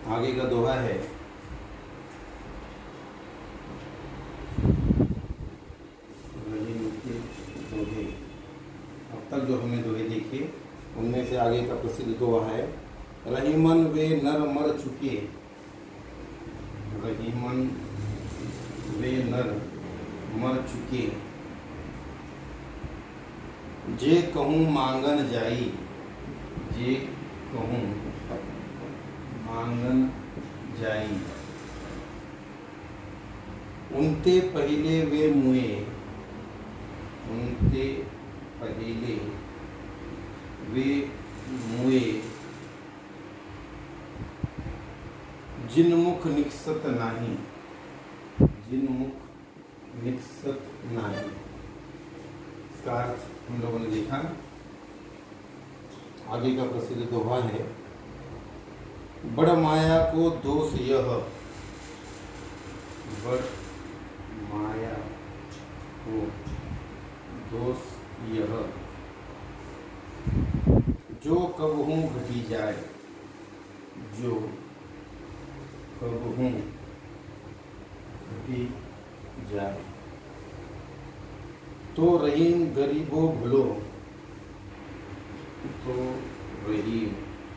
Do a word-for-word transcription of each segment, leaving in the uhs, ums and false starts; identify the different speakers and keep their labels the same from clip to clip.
Speaker 1: आगे का दोहा है, रहीम के दोहे। अब तक जो हमने दोहे देखे उनमें से आगे का प्रसिद्ध दोहा है, रहीमन वे नर मर चुके, रहीमन वे नर मर चुके, जे कहूँ मांगन जाई, जे कहूँ मांगन जाई, उनते पहले वे मुए, उनते पहले वे मुए, जिनमुख निकसत नाही, जिनमुख निकसत नाही। इसका अर्थ हम लोगों ने देखा। आगे का प्रसिद्ध दोहा है, बड़ माया को दोष यह, बड़ माया को दोष यह, जो कबहू घटी जाए, जो कबहू घटी जाए, तो रहीम गरीबो भलो, तो रहीम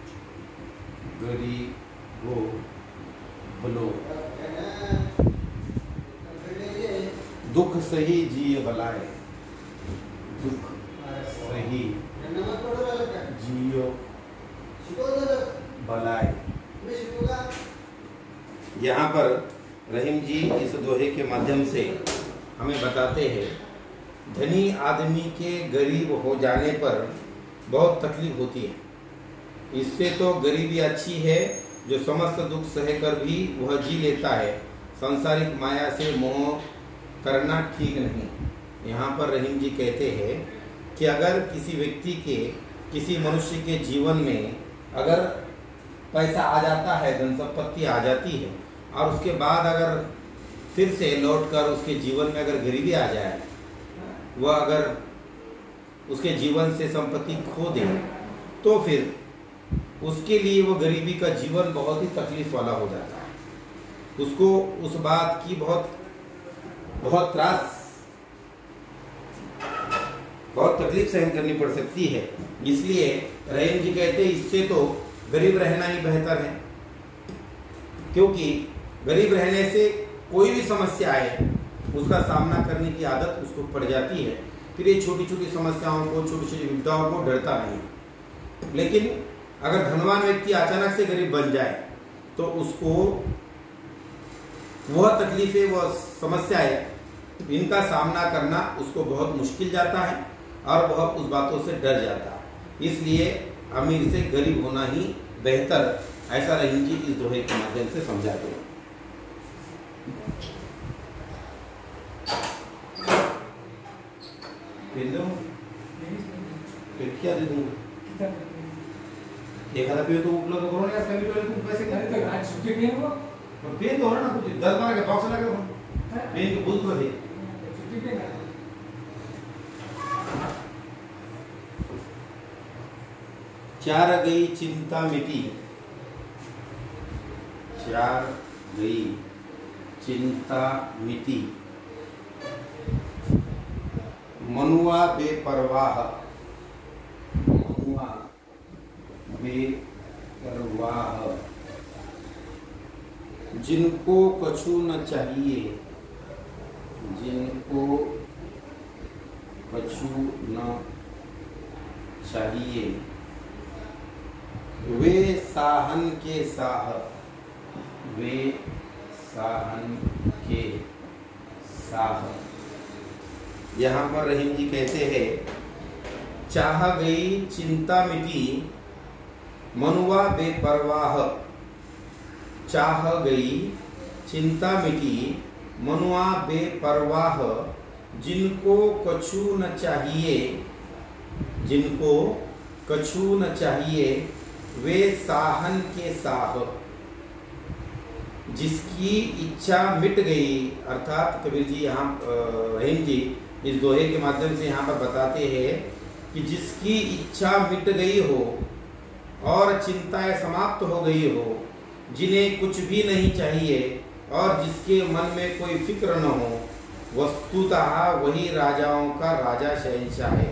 Speaker 1: गरीबो भलो, दुख सही जिय बलाए, दुख सही जियो बलाए। यहाँ पर रहीम जी इस दोहे के माध्यम से हमें बताते हैं, धनी आदमी के गरीब हो जाने पर बहुत तकलीफ होती है। इससे तो गरीबी अच्छी है, जो समस्त दुख सहकर भी वह जी लेता है। सांसारिक माया से मोह करना ठीक नहीं। यहाँ पर रहीम जी कहते हैं कि अगर किसी व्यक्ति के, किसी मनुष्य के जीवन में अगर पैसा आ जाता है, धन संपत्ति आ जाती है, और उसके बाद अगर फिर से लौटकर उसके जीवन में अगर गरीबी आ जाए, वह अगर उसके जीवन से संपत्ति खो दे, तो फिर उसके लिए वो गरीबी का जीवन बहुत ही तकलीफ वाला हो जाता है। उसको उस बात की बहुत बहुत त्रास, बहुत तकलीफ सहन करनी पड़ सकती है। इसलिए रहीम जी कहते हैं, इससे तो गरीब रहना ही बेहतर है, क्योंकि गरीब रहने से कोई भी समस्या आए उसका सामना करने की आदत उसको पड़ जाती है। फिर ये छोटी छोटी समस्याओं को, छोटी छोटी विपदाओं को डरता नहीं। लेकिन अगर धनवान व्यक्ति अचानक से गरीब बन जाए तो उसको वह तकलीफें, वह समस्याएं, इनका सामना करना उसको बहुत मुश्किल जाता है और वह उस बातों से डर जाता है। इसलिए अमीर से गरीब होना ही बेहतर, ऐसा रहीम जी इस दोहे के माध्यम से समझाते हैं। क्या दे दूंगा? देखा था पे तो उपलब्ध करो ना, कभी तो तुम पैसे नहीं आज छुट्टी पे हो और पे तो ना कुछ दस बार के बॉक्स लगा दो पे तो बुल को दे छुट्टी पे ना। चार गई चिंता मिटी, चार गई चिंता मिटी, मनुआ बेपरवाह, मनुआ बेपरवाह, जिनको कछु न चाहिए, जिनको कछु न चाहिए, वे साहन के साह, वे साहन के साह। यहाँ पर रहीम जी कहते हैं, चाह गई चिंता मिटी, मनुआ बेपरवाह, चाह गई चिंता मिटी, मनुआ बेपरवाह, जिनको कछु न चाहिए, जिनको कछु न चाहिए, वे साहन के साह। जिसकी इच्छा मिट गई, अर्थात कबीर जी यहाँ रहीम जी इस दोहे के माध्यम से यहाँ पर बताते हैं कि जिसकी इच्छा मिट गई हो और चिंताएं समाप्त हो गई हो, जिन्हें कुछ भी नहीं चाहिए और जिसके मन में कोई फिक्र न हो, वस्तुतः वही राजाओं का राजा शहंशाह है।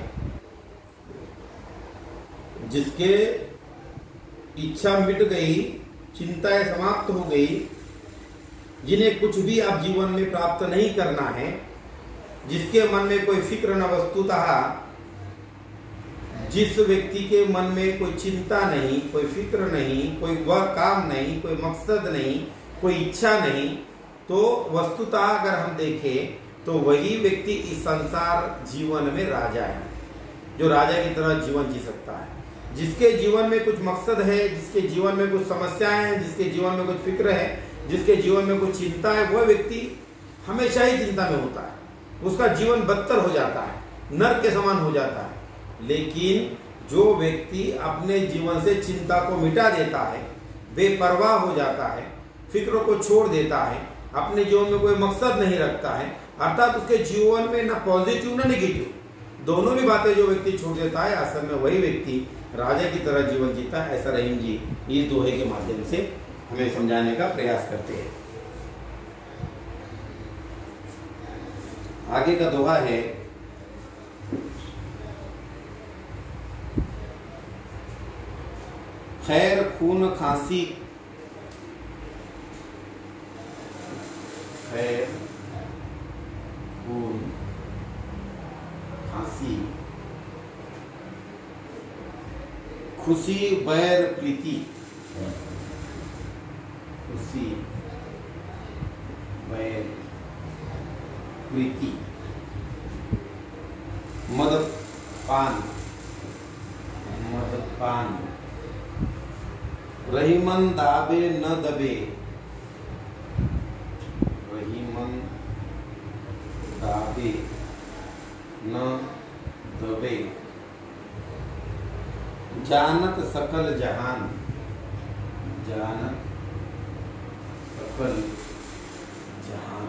Speaker 1: जिसके इच्छा मिट गई, चिंताएं समाप्त हो गई, जिन्हें कुछ भी अब जीवन में प्राप्त नहीं करना है, जिसके मन में कोई फिक्र न, वस्तुतः जिस व्यक्ति के मन में कोई चिंता नहीं, कोई फिक्र नहीं, कोई वह काम नहीं, कोई मकसद नहीं, कोई इच्छा नहीं, तो वस्तुतः अगर हम देखें तो वही व्यक्ति इस संसार जीवन में राजा है, जो राजा की तरह जीवन जी सकता है। जिसके जीवन में कुछ मकसद है, जिसके जीवन में कुछ समस्याएं हैं, जिसके जीवन में कुछ फिक्र है, जिसके जीवन में कुछ चिंता है, वह व्यक्ति हमेशा ही चिंता में होता है। उसका जीवन बदतर हो जाता है, नरक के समान हो जाता है। लेकिन जो व्यक्ति अपने जीवन से चिंता को मिटा देता है, बेपरवाह हो जाता है, फिक्र को छोड़ देता है, अपने जीवन में कोई मकसद नहीं रखता है, अर्थात उसके जीवन में ना पॉजिटिव ना नेगेटिव, दोनों भी बातें जो व्यक्ति छोड़ देता है, असल में वही व्यक्ति राजा की तरह जीवन जीता है। ऐसा रहीम जी इस दोहे के माध्यम से हमें समझाने का प्रयास करते हैं। आगे का दोहा है, खैर खून खांसी, खैर खून खांसी, खुशी बैर प्रीति, खुशी बैर प्रीति, मदपान, मदपान, रहीमन दाबे न दबे, रहीमन दाबे न दबे, जानत सकल जहान, जानत सकल जहान।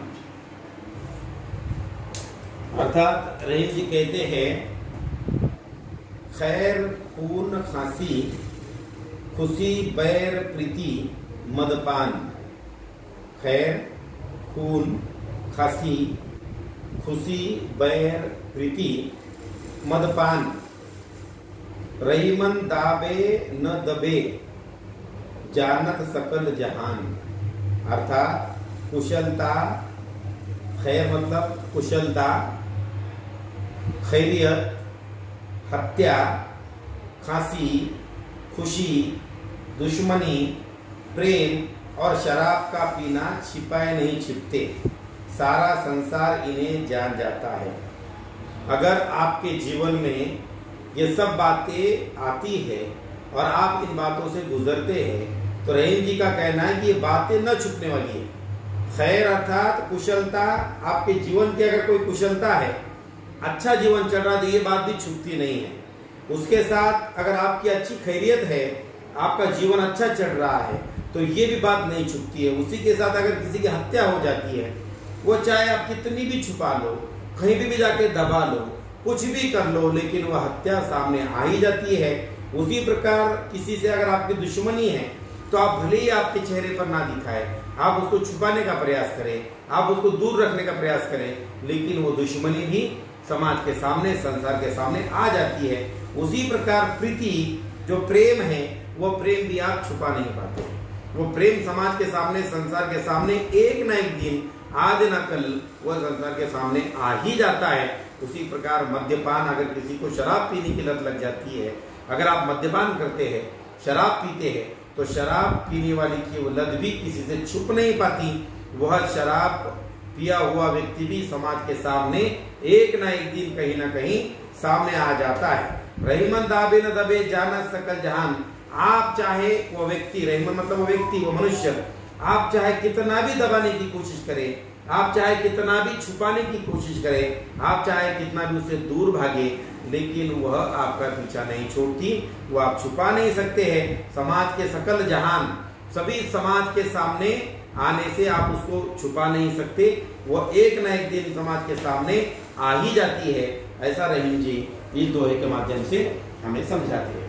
Speaker 1: अर्थात रहीम जी कहते हैं, खैर खून खांसी, खुशी बैर प्रीति मदपान। खैर खून खांसी, खुशी बैर प्रीति मदपान, रहीमन दाबे न दबे, जानत सकल जहान। अर्थात कुशलता, खैर मतलब कुशलता, खैरियत, हत्या, खांसी, खुशी, दुश्मनी, प्रेम और शराब का पीना छिपाए नहीं छिपते, सारा संसार इन्हें जान जाता है। अगर आपके जीवन में ये सब बातें आती है और आप इन बातों से गुजरते हैं, तो रहीम जी का कहना है कि ये बातें न छुपने वाली है। खैर अर्थात कुशलता, आपके जीवन की अगर कोई कुशलता है, अच्छा जीवन चल रहा है, तो ये बात भी छुपती नहीं है। उसके साथ अगर आपकी अच्छी खैरियत है, आपका जीवन अच्छा चल रहा है, तो ये भी बात नहीं छुपती है। उसी के साथ अगर किसी की हत्या हो जाती है, वो चाहे आप कितनी भी छुपा लो, कहीं भी, भी जाके दबा लो, कुछ भी कर लो, लेकिन वह हत्या सामने आ ही जाती है। उसी प्रकार किसी से अगर आपकी दुश्मनी है, तो आप भले ही आपके चेहरे पर ना दिखाए, आप उसको छुपाने का प्रयास करें, आप उसको दूर रखने का प्रयास करें, लेकिन वो दुश्मनी भी समाज के सामने, संसार के सामने आ जाती है। उसी प्रकार प्रीति, जो प्रेम है, वो प्रेम भी आप छुपा नहीं पाते। वो प्रेम समाज के सामने, संसार के सामने एक न एक दिन, आज न कल, वह संसार के सामने आ ही जाता है। उसी प्रकार मद्यपान, अगर किसी को शराब पीने की लत लग जाती है, अगर आप मद्यपान करते हैं, शराब पीते हैं, तो शराब पीने वाली की वो लत भी किसी से छुप नहीं पाती। वह शराब पिया हुआ व्यक्ति भी समाज के सामने एक ना एक दिन कहीं ना कहीं सामने आ जाता है। रहीमन दाबे न दबे, जानत सकल जहान। आप चाहे वो व्यक्ति, रहीमन मतलब वो व्यक्ति, वो मनुष्य, आप चाहे कितना भी दबाने की कोशिश करें, आप चाहे कितना भी छुपाने की कोशिश करें, आप चाहे कितना भी उससे दूर भागे, लेकिन वह आपका पीछा नहीं छोड़ती, वो आप छुपा नहीं सकते हैं। समाज के सकल जहान, सभी समाज के सामने आने से आप उसको छुपा नहीं सकते, वो एक न एक दिन समाज के सामने आ ही जाती है। ऐसा रहीम जी इस दोहे के माध्यम से हमें समझाते हैं।